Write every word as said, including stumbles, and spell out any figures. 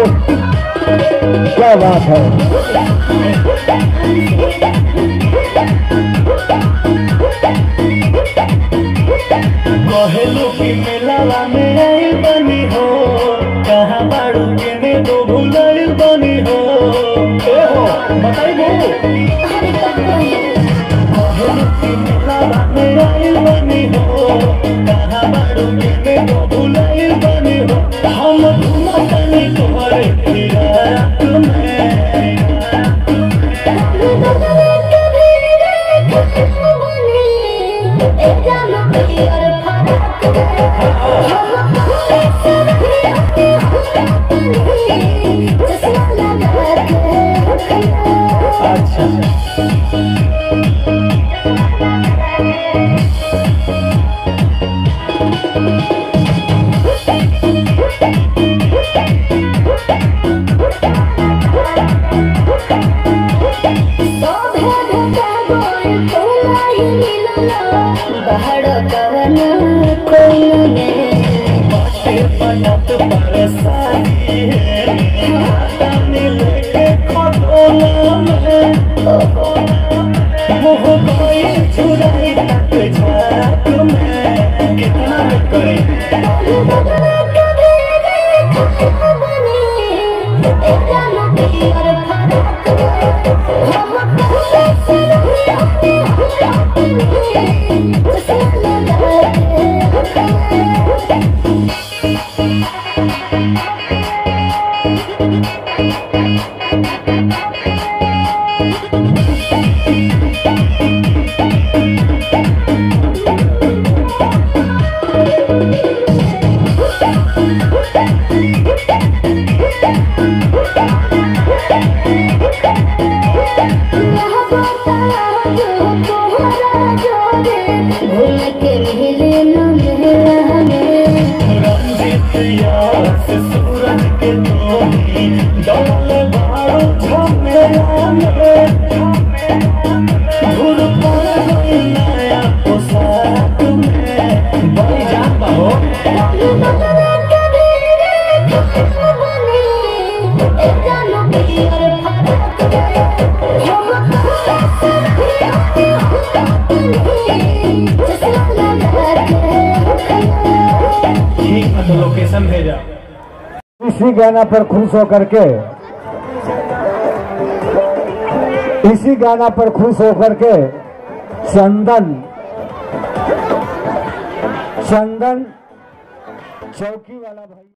क्या बात है। कहेलो कि मेला में आई बनी हो, कहाँ बाड़ू के में तो भूल बनी हो। ए हो बताइबो। कहेलो कि मेला में आई बनी हो, कहाँ बाड़ू के में तो भूल बनी हो। हम घूमतनी तोहरे फिराक में। लोकेशन भेजा। इसी गाना पर खुश होकर के इसी गाना पर खुश होकर के चंदन चंदन चौकी वाला भाई